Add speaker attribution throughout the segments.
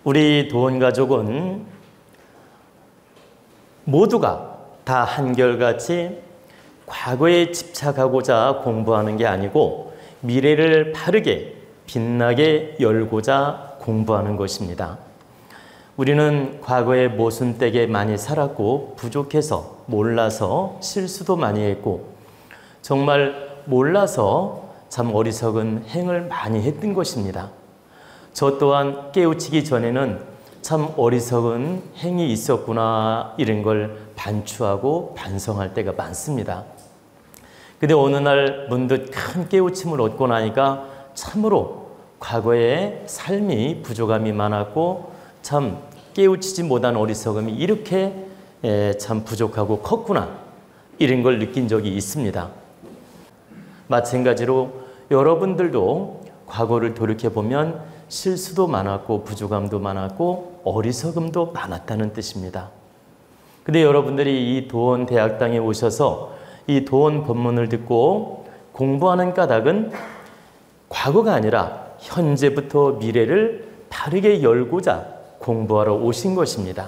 Speaker 1: 우리 도원 가족은 모두가 다 한결같이 과거에 집착하고자 공부하는 게 아니고 미래를 바르게 빛나게 열고자 공부하는 것입니다. 우리는 과거에 모순되게 많이 살았고 부족해서 몰라서 실수도 많이 했고 정말 몰라서 참 어리석은 행을 많이 했던 것입니다. 저 또한 깨우치기 전에는 참 어리석은 행이 있었구나 이런 걸 반추하고 반성할 때가 많습니다. 근데 어느 날 문득 큰 깨우침을 얻고 나니까 참으로 과거에 삶이 부족함이 많았고 참 깨우치지 못한 어리석음이 이렇게 참 부족하고 컸구나 이런 걸 느낀 적이 있습니다. 마찬가지로 여러분들도 과거를 돌이켜보면 실수도 많았고 부족함도 많았고 어리석음도 많았다는 뜻입니다. 근데 여러분들이 이 도원 대학당에 오셔서 이 도원 법문을 듣고 공부하는 까닭은 과거가 아니라 현재부터 미래를 바르게 열고자 공부하러 오신 것입니다.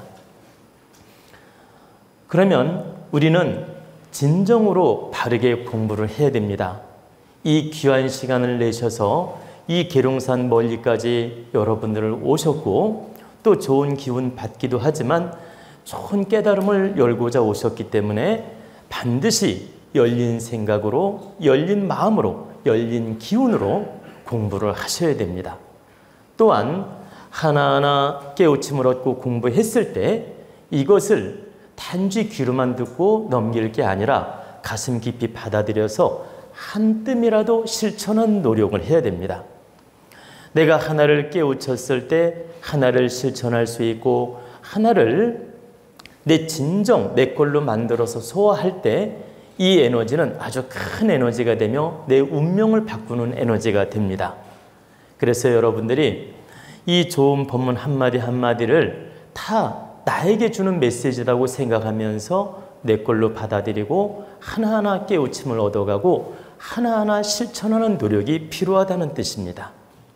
Speaker 1: 그러면 우리는 진정으로 바르게 공부를 해야 됩니다. 이 귀한 시간을 내셔서 이 계룡산 멀리까지 여러분들을 오셨고 또 좋은 기운 받기도 하지만 좋은 깨달음을 열고자 오셨기 때문에 반드시 열린 생각으로 열린 마음으로 열린 기운으로 공부를 하셔야 됩니다. 또한 하나하나 깨우침을 얻고 공부했을 때 이것을 단지 귀로만 듣고 넘길 게 아니라 가슴 깊이 받아들여서 한 뜸이라도 실천한 노력을 해야 됩니다. 내가 하나를 깨우쳤을 때 하나를 실천할 수 있고 하나를 내 진정 내 걸로 만들어서 소화할 때 이 에너지는 아주 큰 에너지가 되며 내 운명을 바꾸는 에너지가 됩니다. 그래서 여러분들이 이 좋은 법문 한마디 한마디를 다 나에게 주는 메시지라고 생각하면서 내 걸로 받아들이고 하나하나 깨우침을 얻어가고 하나하나 실천하는 노력이 필요하다는 뜻입니다.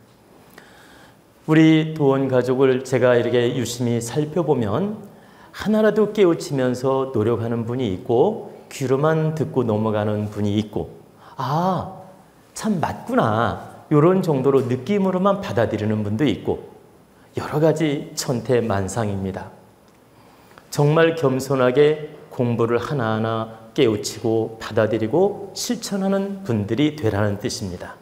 Speaker 1: 우리 도원 가족을 제가 이렇게 유심히 살펴보면 하나라도 깨우치면서 노력하는 분이 있고 귀로만 듣고 넘어가는 분이 있고 아, 참 맞구나 이런 정도로 느낌으로만 받아들이는 분도 있고 여러 가지 천태만상입니다. 정말 겸손하게 공부를 하나하나 깨우치고 받아들이고 실천하는 분들이 되라는 뜻입니다.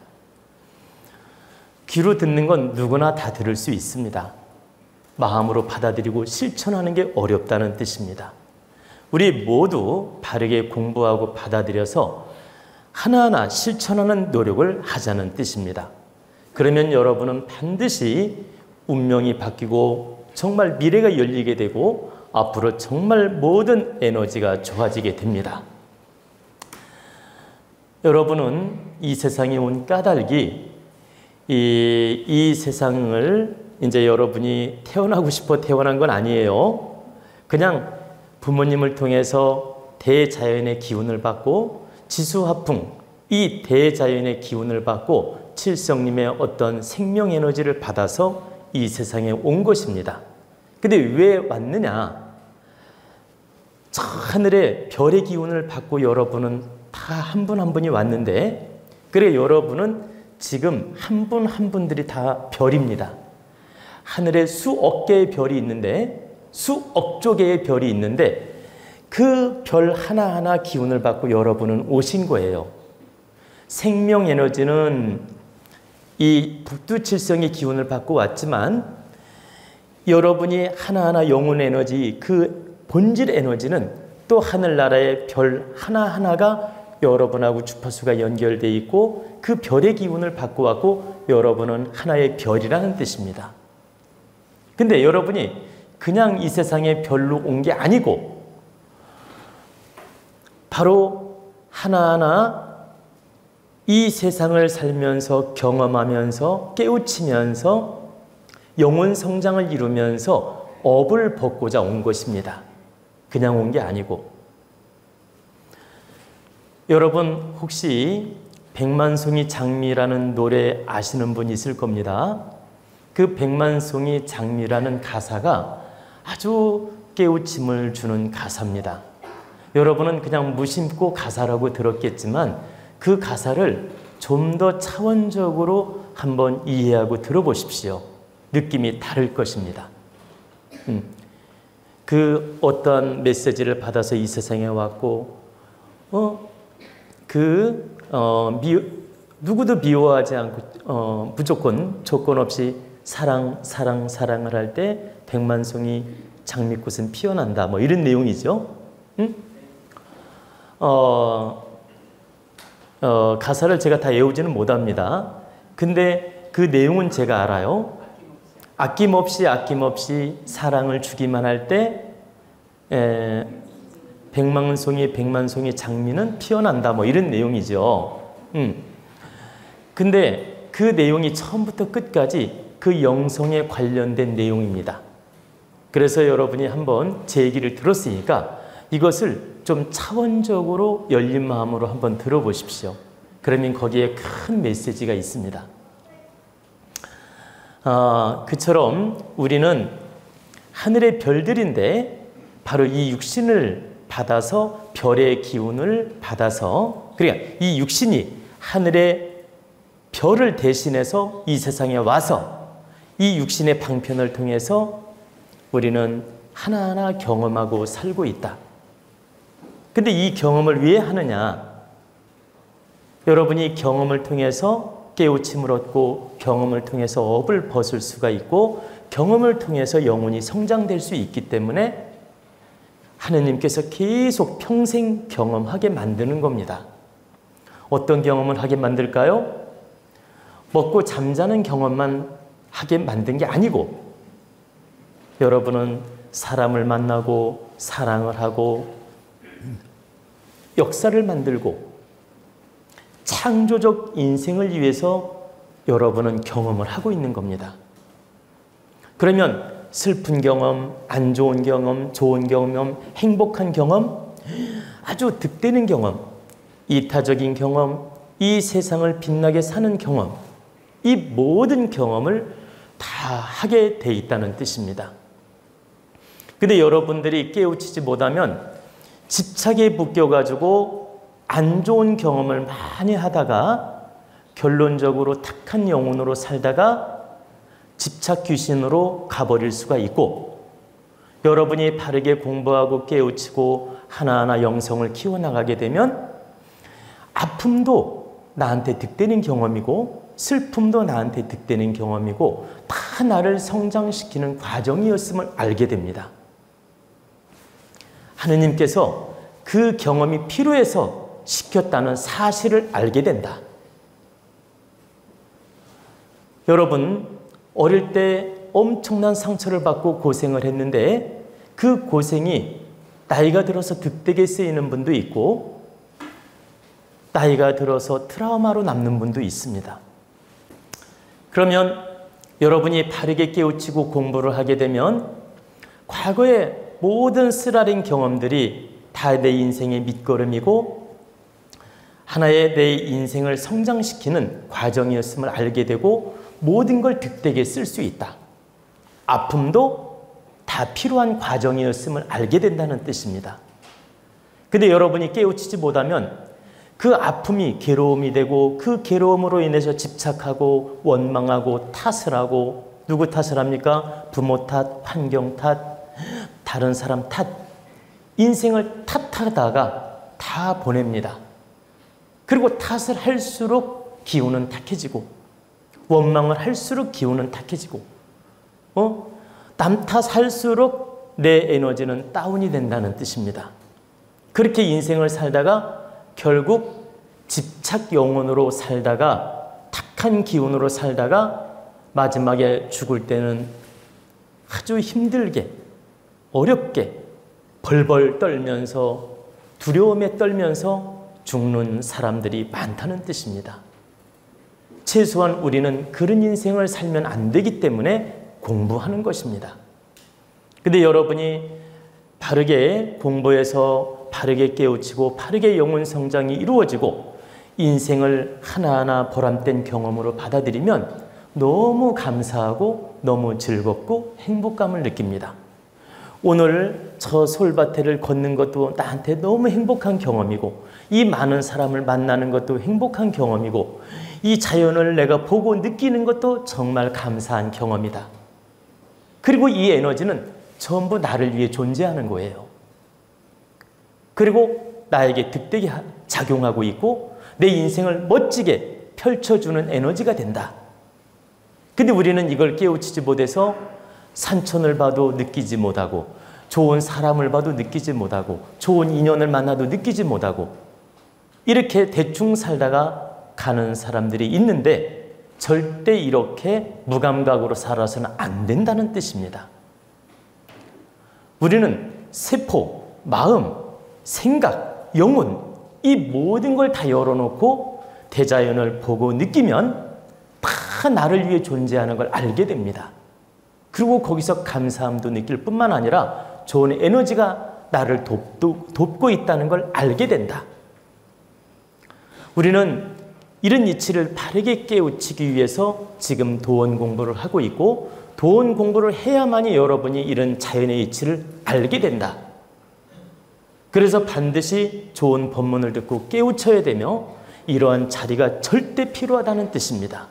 Speaker 1: 귀로 듣는 건 누구나 다 들을 수 있습니다. 마음으로 받아들이고 실천하는 게 어렵다는 뜻입니다. 우리 모두 바르게 공부하고 받아들여서 하나하나 실천하는 노력을 하자는 뜻입니다. 그러면 여러분은 반드시 운명이 바뀌고 정말 미래가 열리게 되고 앞으로 정말 모든 에너지가 좋아지게 됩니다. 여러분은 이 세상에 온 까닭이 이 세상을 이제 여러분이 태어나고 싶어 태어난 건 아니에요. 그냥 부모님을 통해서 대자연의 기운을 받고 지수화풍 이 대자연의 기운을 받고 칠성님의 어떤 생명 에너지를 받아서 이 세상에 온 것입니다. 근데 왜 왔느냐? 저 하늘의 별의 기운을 받고 여러분은 다 한 분 한 분이 왔는데 그래 여러분은 지금 한 분 한 분들이 다 별입니다. 하늘에 수억 개의 별이 있는데 수억조 개의 별이 있는데 그 별 하나하나 기운을 받고 여러분은 오신 거예요. 생명 에너지는 이 북두칠성의 기운을 받고 왔지만 여러분이 하나하나 영혼 에너지 그 본질 에너지는 또 하늘나라의 별 하나하나가 여러분하고 주파수가 연결되어 있고 그 별의 기운을 받고 왔고 여러분은 하나의 별이라는 뜻입니다. 근데 여러분이 그냥 이 세상에 별로 온 게 아니고 바로 하나하나 이 세상을 살면서 경험하면서 깨우치면서 영혼 성장을 이루면서 업을 벗고자 온 것입니다. 그냥 온 게 아니고. 여러분 혹시 백만송이 장미라는 노래 아시는 분 있을 겁니다. 그 백만송이 장미라는 가사가 아주 깨우침을 주는 가사입니다. 여러분은 그냥 무심코 가사라고 들었겠지만 그 가사를 좀 더 차원적으로 한번 이해하고 들어보십시오. 느낌이 다를 것입니다. 그 어떠한 메시지를 받아서 이 세상에 왔고 누구도 미워하지 않고 무조건 조건 없이 사랑을 할 때 백만송이 장미꽃은 피어난다. 뭐 이런 내용이죠. 가사를 제가 다 외우지는 못합니다. 근데 그 내용은 제가 알아요. 아낌없이 사랑을 주기만 할 때 백만송이 장미는 피어난다. 뭐 이런 내용이죠. 근데 그 내용이 처음부터 끝까지 그 영성에 관련된 내용입니다. 그래서 여러분이 한번 제 얘기를 들었으니까 이것을 좀 차원적으로 열린 마음으로 한번 들어보십시오. 그러면 거기에 큰 메시지가 있습니다. 그처럼 우리는 하늘의 별들인데 바로 이 육신을 받아서 별의 기운을 받아서 그러니까 이 육신이 하늘의 별을 대신해서 이 세상에 와서 이 육신의 방편을 통해서 우리는 하나하나 경험하고 살고 있다. 근데 이 경험을 왜 하느냐? 여러분이 경험을 통해서 깨우침을 얻고 경험을 통해서 업을 벗을 수가 있고 경험을 통해서 영혼이 성장될 수 있기 때문에 하느님께서 계속 평생 경험하게 만드는 겁니다. 어떤 경험을 하게 만들까요? 먹고 잠자는 경험만 하게 만든 게 아니고 여러분은 사람을 만나고 사랑을 하고 역사를 만들고 창조적 인생을 위해서 여러분은 경험을 하고 있는 겁니다. 그러면 슬픈 경험, 안 좋은 경험, 좋은 경험, 행복한 경험, 아주 득되는 경험, 이타적인 경험, 이 세상을 빛나게 사는 경험, 이 모든 경험을 다 하게 돼 있다는 뜻입니다. 근데 여러분들이 깨우치지 못하면 집착에 묶여가지고 안 좋은 경험을 많이 하다가 결론적으로 탁한 영혼으로 살다가 집착 귀신으로 가버릴 수가 있고 여러분이 바르게 공부하고 깨우치고 하나하나 영성을 키워나가게 되면 아픔도 나한테 득되는 경험이고 슬픔도 나한테 득되는 경험이고 다 나를 성장시키는 과정이었음을 알게 됩니다. 하느님께서 그 경험이 필요해서 시켰다는 사실을 알게 된다. 여러분, 어릴 때 엄청난 상처를 받고 고생을 했는데 그 고생이 나이가 들어서 득되게 쓰이는 분도 있고 나이가 들어서 트라우마로 남는 분도 있습니다. 그러면 여러분이 바르게 깨우치고 공부를 하게 되면 과거의 모든 쓰라린 경험들이 다 내 인생의 밑거름이고 하나의 내 인생을 성장시키는 과정이었음을 알게 되고 모든 걸 득되게 쓸 수 있다. 아픔도 다 필요한 과정이었음을 알게 된다는 뜻입니다. 근데 여러분이 깨우치지 못하면 그 아픔이 괴로움이 되고 그 괴로움으로 인해서 집착하고 원망하고 탓을 하고 누구 탓을 합니까? 부모 탓, 환경 탓, 다른 사람 탓, 인생을 탓하다가 다 보냅니다. 그리고 탓을 할수록 기운은 탁해지고 원망을 할수록 기운은 탁해지고 남 탓할수록 내 에너지는 다운이 된다는 뜻입니다. 그렇게 인생을 살다가 결국 집착 영혼으로 살다가 탁한 기운으로 살다가 마지막에 죽을 때는 아주 힘들게 어렵게 벌벌 떨면서 두려움에 떨면서 죽는 사람들이 많다는 뜻입니다. 최소한 우리는 그런 인생을 살면 안 되기 때문에 공부하는 것입니다. 근데 여러분이 바르게 공부해서 바르게 깨우치고 바르게 영혼 성장이 이루어지고 인생을 하나하나 보람된 경험으로 받아들이면 너무 감사하고 너무 즐겁고 행복감을 느낍니다. 오늘 저 솔밭을 걷는 것도 나한테 너무 행복한 경험이고, 이 많은 사람을 만나는 것도 행복한 경험이고, 이 자연을 내가 보고 느끼는 것도 정말 감사한 경험이다. 그리고 이 에너지는 전부 나를 위해 존재하는 거예요. 그리고 나에게 득되게 작용하고 있고 내 인생을 멋지게 펼쳐주는 에너지가 된다. 근데 우리는 이걸 깨우치지 못해서 산천을 봐도 느끼지 못하고, 좋은 사람을 봐도 느끼지 못하고, 좋은 인연을 만나도 느끼지 못하고, 이렇게 대충 살다가 가는 사람들이 있는데, 절대 이렇게 무감각으로 살아서는 안 된다는 뜻입니다. 우리는 세포, 마음, 생각, 영혼, 이 모든 걸 다 열어놓고 대자연을 보고 느끼면 다 나를 위해 존재하는 걸 알게 됩니다. 그리고 거기서 감사함도 느낄 뿐만 아니라 좋은 에너지가 나를 돕고 있다는 걸 알게 된다. 우리는 이런 이치를 바르게 깨우치기 위해서 지금 도원 공부를 하고 있고, 도원 공부를 해야만이 여러분이 이런 자연의 이치를 알게 된다. 그래서 반드시 좋은 법문을 듣고 깨우쳐야 되며, 이러한 자리가 절대 필요하다는 뜻입니다.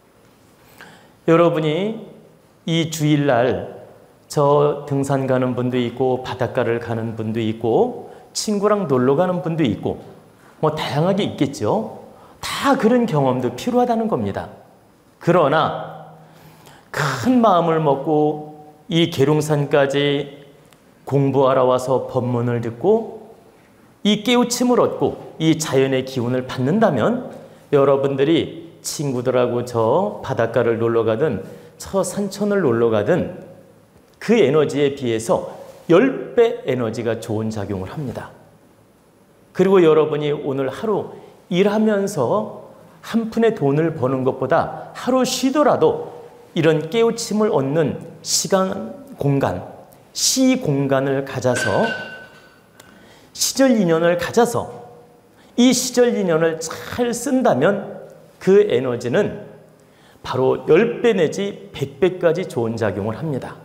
Speaker 1: 여러분이 이 주일날 저 등산 가는 분도 있고, 바닷가를 가는 분도 있고, 친구랑 놀러 가는 분도 있고, 뭐 다양하게 있겠죠. 다 그런 경험도 필요하다는 겁니다. 그러나 큰 마음을 먹고 이 계룡산까지 공부하러 와서 법문을 듣고 이 깨우침을 얻고 이 자연의 기운을 받는다면, 여러분들이 친구들하고 저 바닷가를 놀러 가든 저 산천을 놀러 가든 그 에너지에 비해서 10배 에너지가 좋은 작용을 합니다. 그리고 여러분이 오늘 하루 일하면서 한 푼의 돈을 버는 것보다 하루 쉬더라도 이런 깨우침을 얻는 시간, 공간, 시 공간을 가져서, 시절 인연을 가져서 이 시절 인연을 잘 쓴다면 그 에너지는 바로 10배 내지 100배까지 좋은 작용을 합니다.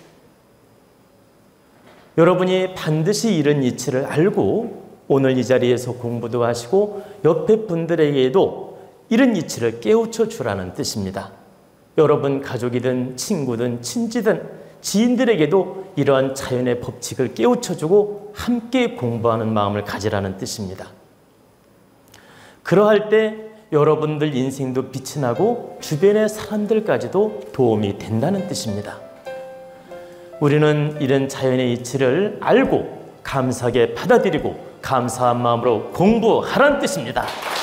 Speaker 1: 여러분이 반드시 이런 이치를 알고 오늘 이 자리에서 공부도 하시고 옆에 분들에게도 이런 이치를 깨우쳐 주라는 뜻입니다. 여러분 가족이든 친구든 친지든 지인들에게도 이러한 자연의 법칙을 깨우쳐 주고 함께 공부하는 마음을 가지라는 뜻입니다. 그러할 때 여러분들 인생도 빛이 나고 주변의 사람들까지도 도움이 된다는 뜻입니다. 우리는 이런 자연의 이치를 알고 감사하게 받아들이고 감사한 마음으로 공부하라는 뜻입니다.